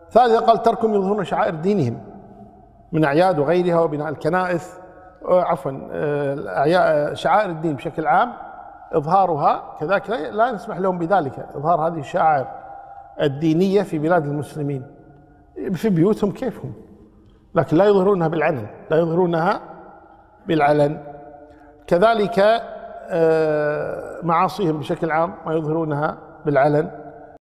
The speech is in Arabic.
ثالثا قال تركهم يظهرون شعائر دينهم من أعياد وغيرها وبناء الكنائس، عفوا شعائر الدين بشكل عام إظهارها كذلك لا نسمح لهم بذلك، إظهار هذه الشعائر الدينية في بلاد المسلمين في بيوتهم كيفهم، لكن لا يظهرونها بالعلن، لا يظهرونها بالعلن. كذلك معاصيهم بشكل عام ما يظهرونها بالعلن.